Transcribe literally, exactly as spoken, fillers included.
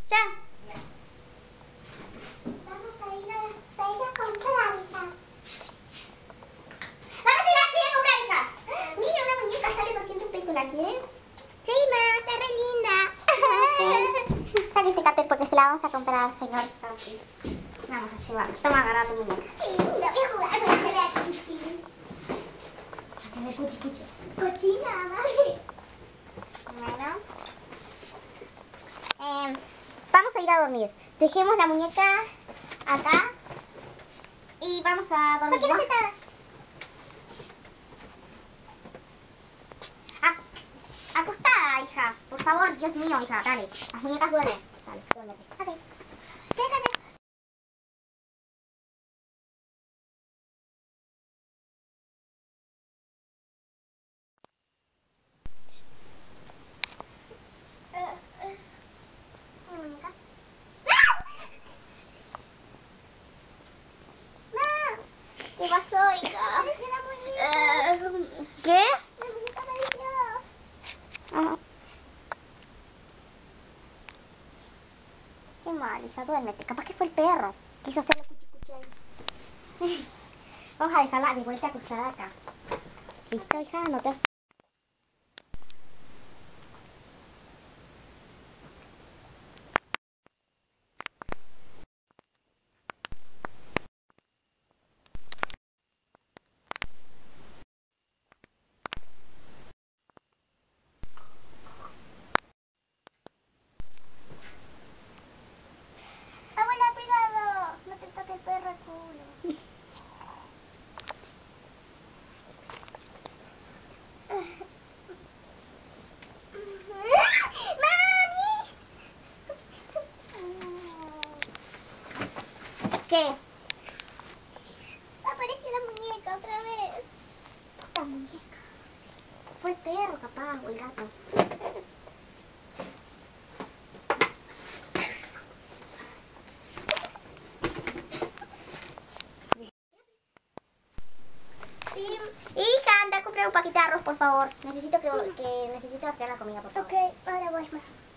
Ya. Vamos a ir a la feria a comprar, hija. Vamos a ir a la feria a comprar, hija. Mira, una muñeca sale doscientos pesos, ¿la quieren? Sí, ma, está re linda. Saque este cartel porque se la vamos a comprar al señor. Okay. Vamos a llevarla. Toma, agarra tu muñeca. Sí, no voy a jugar con la tele de Cuchi. A ver, cuchi, cuchi. Cochina, vale. Bueno. Eh, vamos a ir a dormir. Dejemos la muñeca acá. Y vamos a dormir. ¿Por qué no ¿no? sentada? A- acostada, hija. Por favor, Dios mío, hija. Dale. Las muñecas duermen. Dale, duérmete. Ok. Siéntate. Mi muñeca. ¿Qué pasó, hija? Dejé la muñeca. Eh, ¿Qué? La muñeca apareció. Ah. Qué mal, hija, duérmete. Capaz que fue el perro. Quiso hacerle cuchi cuchi ahí. Vamos a dejarla de vuelta acostada acá. ¿Listo, hija? No te as- Abuela, cuidado. No te toque el perro el culo. ¿Qué? Apareció la muñeca otra vez. La muñeca. Fue el perro, capaz, o el gato. Sí. Hija, anda a comprar un paquete de arroz, por favor. Necesito que, que necesito hacer la comida, por favor. Ok, ahora voy, ma.